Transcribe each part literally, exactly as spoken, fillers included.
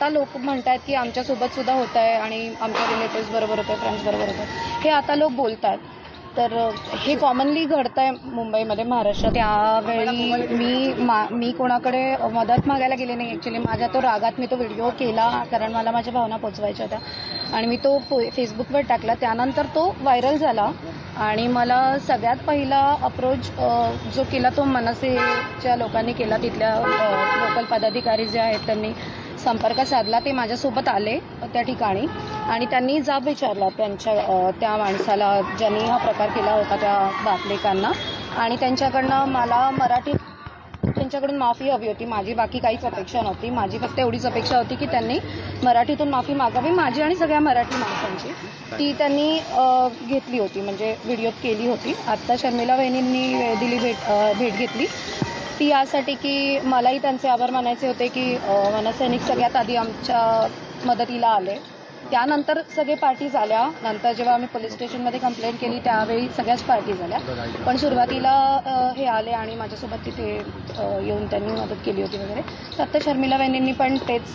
आता लोक म्हणतात की आमच्यासोबत सुद्धा होत आहे आणि आमच्या रिलेटिव्स बरोबर होतं, फ्रेंड्स बरोबर होतं, हे आता लोक बोलतात. तर हे कॉमनली घडतंय मुंबईमध्ये, महाराष्ट्रात. त्यावेळी मी मा मी कोणाकडे मदत मागायला गेले नाही. ॲक्च्युली माझ्या तो रागात मी तो व्हिडिओ केला, कारण मला माझ्या भावना पोचवायच्या होत्या आणि मी तो फेसबुकवर टाकला. त्यानंतर तो व्हायरल झाला आणि मला सगळ्यात पहिला अप्रोच जो केला तो मनसेच्या लोकांनी केला. तिथल्या लोकल पदाधिकारी जे आहेत त्यांनी संपर्क साधला. ते माझ्यासोबत आले त्या ठिकाणी आणि त्यांनी जाब विचारला त्यांच्या त्या माणसाला ज्यांनी हा प्रकार केला होता, त्या बापलेकांना. आणि त्यांच्याकडनं मला मराठीत त्यांच्याकडून माफी हवी होती. माझी बाकी काहीच अपेक्षा नव्हती. माझी फक्त एवढीच अपेक्षा होती की त्यांनी मराठीतून माफी मागावी, माझी आणि सगळ्या मराठी माणसांची. ती त्यांनी घेतली होती, म्हणजे व्हिडिओत केली होती. आत्ता शर्मिला वहिनींनी दिली भेट भेट घेतली ती यासाठी की मलाही त्यांचे आभार मानायचे होते की मनसैनिक सगळ्यात आधी आमच्या मदतीला आले. त्यानंतर सगळे पार्टीज आल्या. नंतर जेव्हा आम्ही पोलीस स्टेशनमध्ये कंप्लेंट केली त्यावेळी सगळ्याच पार्टीज आल्या, पण सुरुवातीला हे आले आणि माझ्यासोबत तिथे येऊन त्यांनी मदत केली होती वगैरे. तर आता शर्मिला वहिनींनी पण तेच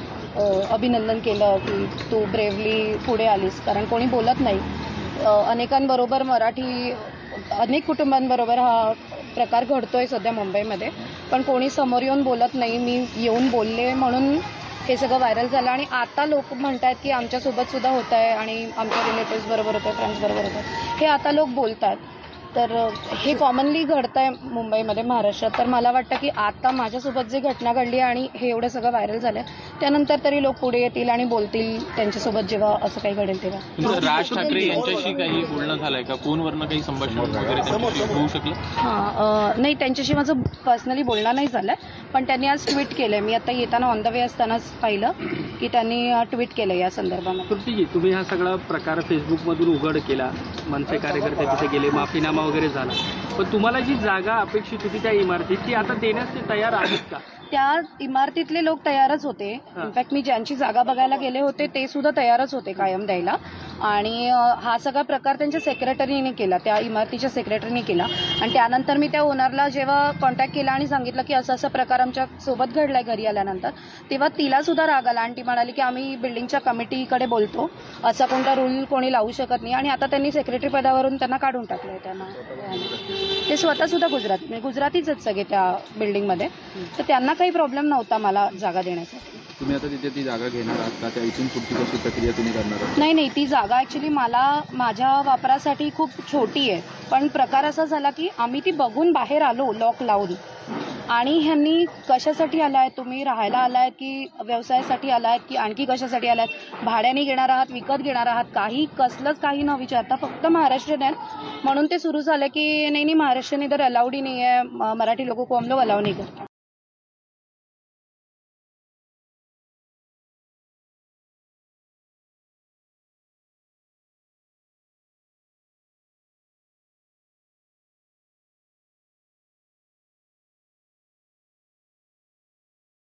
अभिनंदन केलं की तू ब्रेवली पुढे आलीस, कारण कोणी बोलत नाही. अनेकांबरोबर मराठी अनेक कुटुंबांबरोबर हा प्रकार घडतोय सध्या मुंबईमध्ये, पण कोणी समोर येऊन बोलत नाही. मी येऊन बोलले म्हणून हे सगळं व्हायरल झालं आणि आता लोक म्हणतात की आमच्यासोबत सुद्धा होत आहे आणि आमच्या रिलेटिव्स बरोबर होतं, फ्रेंड्स बरोबर होतं, हे आता लोक बोलतात. तर हे कॉमनली घडतंय मुंबईमध्ये, महाराष्ट्रात. तर मला वाटतं की आता माझ्यासोबत जे घटना घडली आणि हे एवढं सगळं व्हायरल झालं त्यानंतर तरी लोक पुढे येतील आणि बोलतील त्यांच्यासोबत जेव्हा असं काही घडेल तेव्हा. राज ठाकरे यांच्याशी काही बोलणं झालंय का? फोनवरनं काही संभाषण वगैरे त्यांच्याशी होऊ शकलं? हां, नाही, त्यांच्याशी माझं पर्सनली बोलणं नाही झालं, पण त्यांनी आज ट्विट केलंय. मी आता येताना ऑन द वे असतानाच पाहिलं की त्यांनी ट्विट केलं या संदर्भामध्ये. तुम्ही हा सगळा प्रकार फेसबुकमधून उघड केला, मनसे कार्यकर्ते तिथे गेले, माफीनामा वगैरे झाला, पण तुम्हाला जी जागा अपेक्षित होती त्या इमारतीत ती आता देण्यास ते तयार आहेत का? त्या इमारतीतले लोक तयारच होते. इनफॅक्ट मी ज्यांची जागा बघायला गेले होते ते सुद्धा तयारच होते कायम द्यायला. आणि हा सगळा प्रकार त्यांच्या सेक्रेटरीने केला, त्या इमारतीच्या सेक्रेटरीने केला. आणि त्यानंतर मी त्या ओनरला जेव्हा कॉन्टॅक्ट केला आणि सांगितलं की असं असा प्रकार आमच्या सोबत घडलाय घरी आल्यानंतर, तेव्हा तिला सुद्धा राग आला आणि ती म्हणाली की आम्ही बिल्डिंगच्या कमिटीकडे बोलतो, असा कोणता रूल कोणी लावू शकत नाही. आणि आता त्यांनी सेक्रेटरी पदावरून त्यांना काढून टाकलंय. त्यांना ते स्वतः सुद्धा गुजराती म्हणजे गुजरातीच आहेत सगळे त्या बिल्डिंगमध्ये, तर त्यांना काही प्रॉब्लेम नव्हता मला जागा देण्यासाठी. तुम्ही आता तिथे ती जागा घेणार आहात का? त्या इथून पुढची कशी प्रक्रिया तुम्ही करणार आहात? नाही नाही, ती जागा ऍक्च्युली मला माझ्या वापरासाठी खूप छोटी आहे, पण प्रकार असा झाला की आम्ही ती बघून बाहेर आलो लॉक लावून. आणि ह्यांनी कशासाठी आलाय, तुम्ही राहायला आलाय की व्यवसायासाठी आलाय की आणखी कशासाठी आलाय, भाड्याने घेणार आहात, विकत घेणार आहात, काही कसलंच काही न विचारता फक्त महाराष्ट्रीयन आहेत म्हणून ते सुरू झालं की नाही नाही महाराष्ट्रीयन इधर अलाउड ही नाही आहे, मराठी लोगों को हम लोग अलाउ नहीं करते.